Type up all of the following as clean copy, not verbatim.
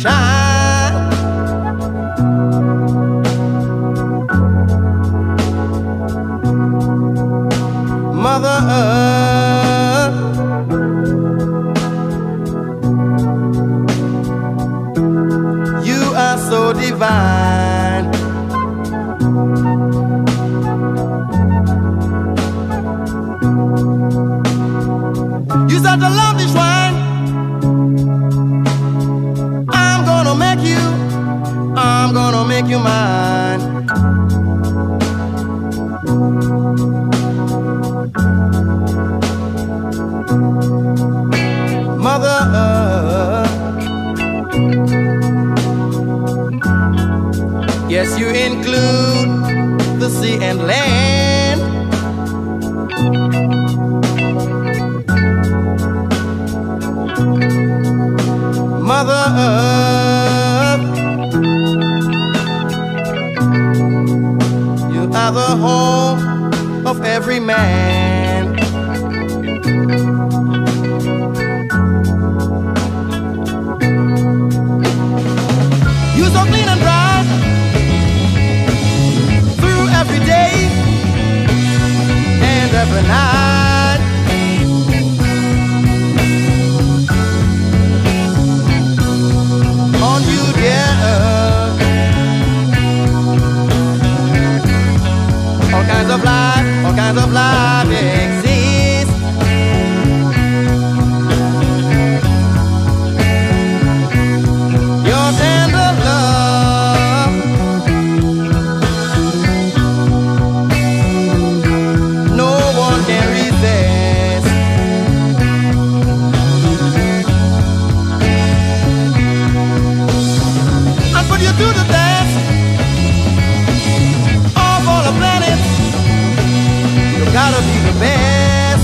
shine. Mother Earth, you are so divine. You such a lovely shrine. I'm gonna make you mine. Mother Earth, yes, you include the sea and land. Mother Earth, you are the home of every man. You so clean and dry through every day and every night. On you, dear earth, all kinds of life exist. Your tender love, no one can resist. I put you to the test of all the planets. You gotta be the best.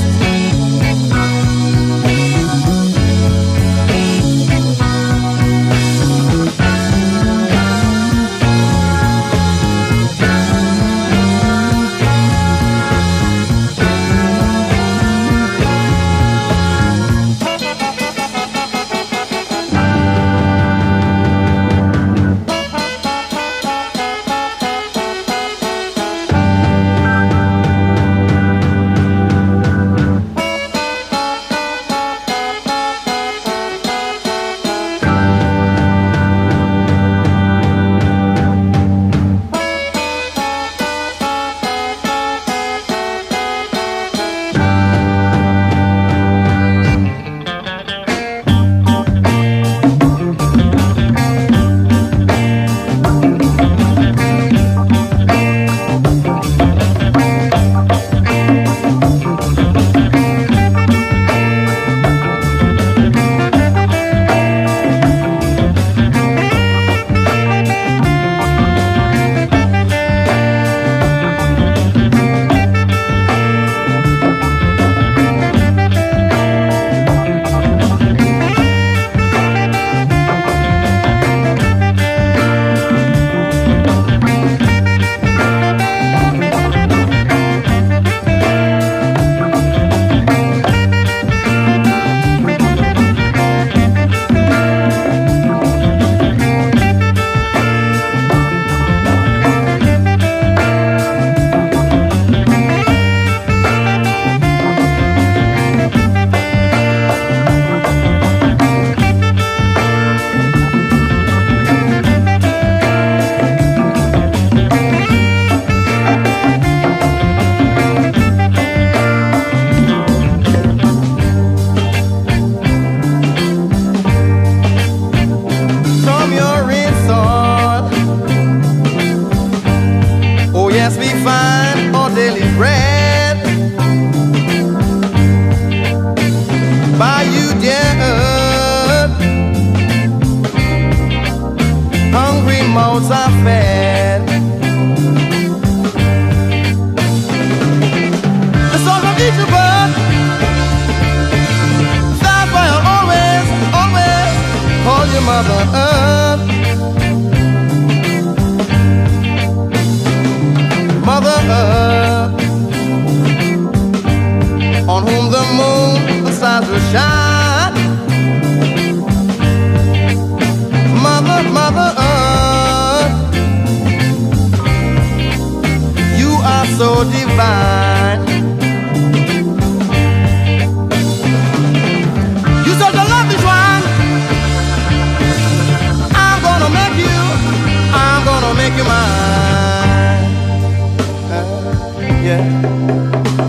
Yes, we find our daily bread by you, dear earth. Hungry mouths are fed. The song of each of us, that's why I'll always, always call you Mother Earth. Mother Earth, on whom the moon, the stars will shine. Mother so divine. You such a lovely one. I'm gonna make you mine. Yeah.